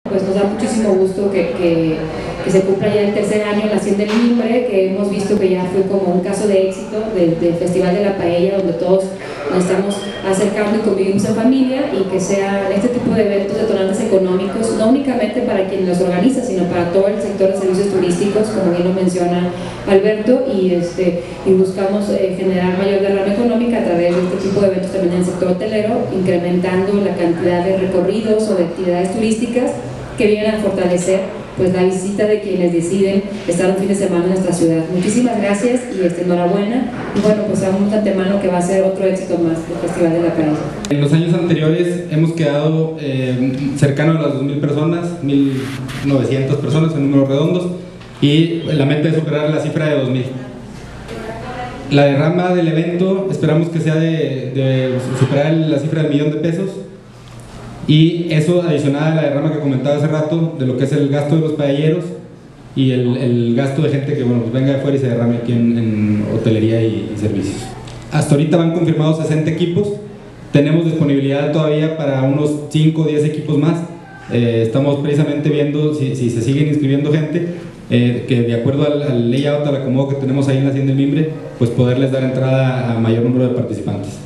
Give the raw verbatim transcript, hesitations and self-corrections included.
Pues nos da muchísimo gusto que, que, que se cumpla ya el tercer año en la Hacienda del Mimbre, que hemos visto que ya fue como un caso de éxito del, del Festival de la Paella, donde todos nos estamos acercando y convivimos en familia, y que sean este tipo de eventos detonantes económicos, no únicamente para quien los organiza, sino para todo el sector de servicios turísticos, como bien lo menciona Alberto, y, este, y buscamos eh, generar mayor derrama económica a través de este tipo de eventos también en el sector hotelero, incrementando la cantidad de recorridos o de actividades turísticas que vienen a fortalecer pues la visita de quienes deciden estar un fin de semana en nuestra ciudad. Muchísimas gracias y este, enhorabuena, y bueno, pues sabemos de antemano que va a ser otro éxito más del Festival de la Paella. En los años anteriores hemos quedado eh, cercano a las dos mil personas, mil novecientas personas en números redondos, y la meta es superar la cifra de dos mil. La derrama del evento esperamos que sea de, de superar la cifra del millón de pesos, y eso adicional a la derrama que comentaba hace rato de lo que es el gasto de los paelleros y el, el gasto de gente que bueno, pues venga de fuera y se derrame aquí en, en hotelería y, y servicios. Hasta ahorita van confirmados sesenta equipos, tenemos disponibilidad todavía para unos cinco o diez equipos más. Eh, estamos precisamente viendo si, si se siguen inscribiendo gente, eh, que de acuerdo al, al layout, al acomodo que tenemos ahí en la Hacienda del Mimbre, pues poderles dar entrada a mayor número de participantes.